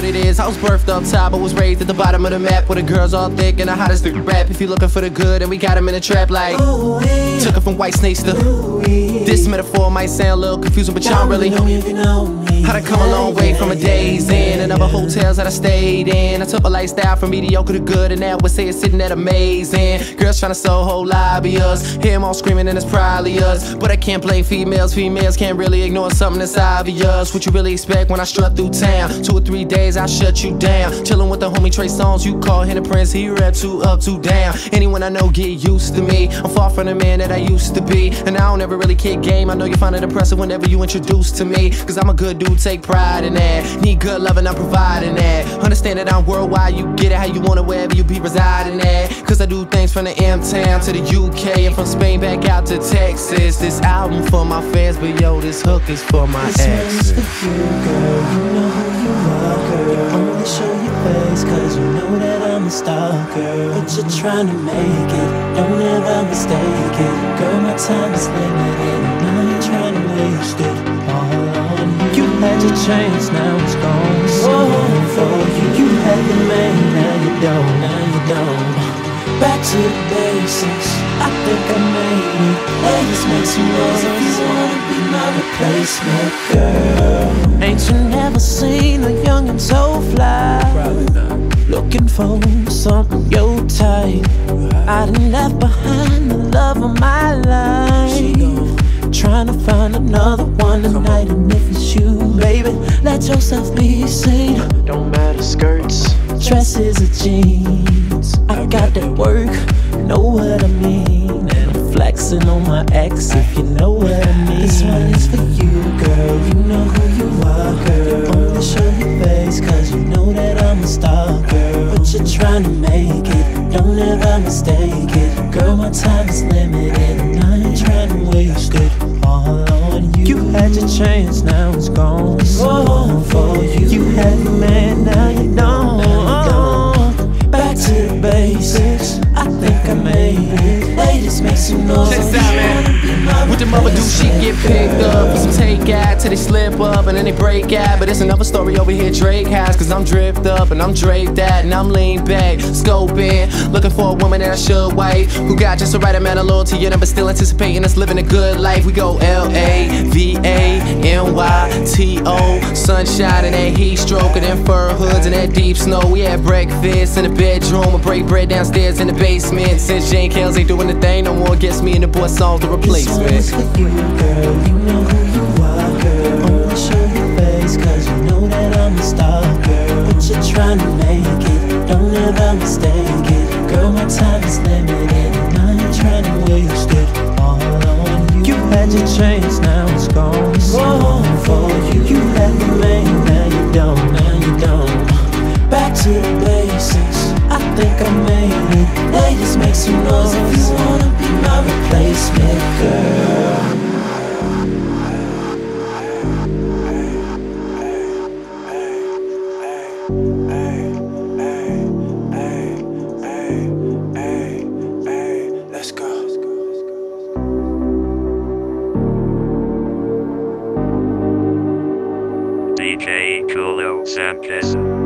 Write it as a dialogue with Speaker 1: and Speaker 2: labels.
Speaker 1: what it is. I was birthed up top, I was raised at the bottom of the map, where the girls all thick and the hottest the rap. If you looking for the good, and we got him in a trap like took it from white snakes to this metaphor might sound a little confusing, but y'all really know me if you know me. How'd I come a long way from a day's in and other hotels that I stayed in. I took a lifestyle from mediocre to good, and now I would say it's sitting at amazing. Girls trying to sell whole lobby us, hear them all screaming and it's probably us. But I can't blame females, females can't really ignore something that's obvious. What you really expect when I strut through town? 2 or 3 days I shut you down. Chillin' with the homie Trey Songz, you call him the prince, he rap 2 up, 2 down. Anyone I know get used to me, I'm far from the man that I used to be. And I don't ever really kick game, I know you find it impressive whenever you introduce to me. Cause I'm a good dude, take pride in that. Need good loving, I'm providing that. Understand that I'm worldwide, you get it how you want it wherever you be residing at. Cause I do things from the M-Town to the UK, and from Spain back out to Texas. This album for my fans, but yo, this hook is for my ex.
Speaker 2: This one's for you, girl, you know who you are, girl. Only show your face cause you know that I'm a star, girl. But you're trying to make it, don't ever mistake it. Girl, my time is limited, and I ain't trying to waste it all on you. You had your chance, now it's gone. So for you, you had the man, now you don't, now you don't. Back to the basics, I think I made it. Ladies, make some noise if you wanna be my replacement, girl. Ain't you never seen a youngin' so fly?
Speaker 1: Probably not.
Speaker 2: Looking for something your type. I done left behind the love of my life, trying to find another one tonight. And if it's you, baby, let yourself be seen. Don't matter skirts, dresses or jeans, I got that work, know what I mean. And I'm flexing on my ex if you know what I mean. This one is for you, girl, you know who you are, girl. Only show your face cause you know that I'm a star, girl. But you're trying to make it, don't ever mistake it. Girl, my time is limited, and I ain't trying to waste it all on you. You had your chance, now it's gone. So for you, you had the man, now you don't. Back to the basics, I think I made it. Ladies, make some noise.
Speaker 1: Check this out, man. What the mother do, she get picked up for some takeout till they slip up and then they break out. But it's another story over here Drake has, cause I'm dripped up and I'm draped out and I'm lean back, scoping, looking for a woman that I should wife, who got just the right amount of loyalty in her, but still anticipating us living a good life. We go L-A-V-A-N-Y-T-O, sunshine and that heat stroke and them fur hoods and that deep snow. We had breakfast in the bedroom and break bread downstairs in the basement. Since Jane Kells ain't doing the thing no more, guess me and the boy Songz the replacement.
Speaker 2: This one's for you, girl, you know who you are, girl. Only show your face cause you know that I'm a star, girl. But you're trying to make it, don't ever mistake it. Girl, my time is limited, and I ain't trying to waste it all on you. You had your chance, now it's gone. So for you, you had the man, now you don't, now you don't. Back to the basics, I think I made it. Ladies, make some noise if you wanna be my replacement, girl. Let's go.
Speaker 3: DJ Julio Sanchez.